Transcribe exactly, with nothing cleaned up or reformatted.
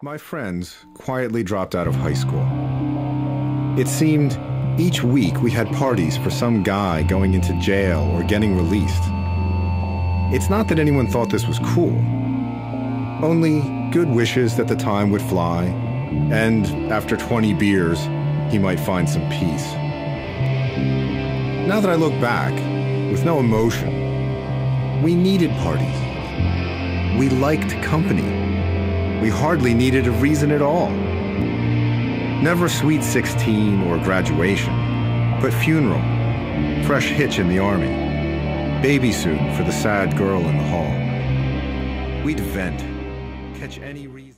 My friends quietly dropped out of high school. It seemed each week we had parties for some guy going into jail or getting released. It's not that anyone thought this was cool. Only good wishes that the time would fly, and after twenty beers, he might find some peace. Now that I look back, with no emotion, we needed parties. We liked company. We hardly needed a reason at all. Never sweet sixteen or graduation, but funeral, fresh hitch in the army, baby suit for the sad girl in the hall. We'd vent, catch any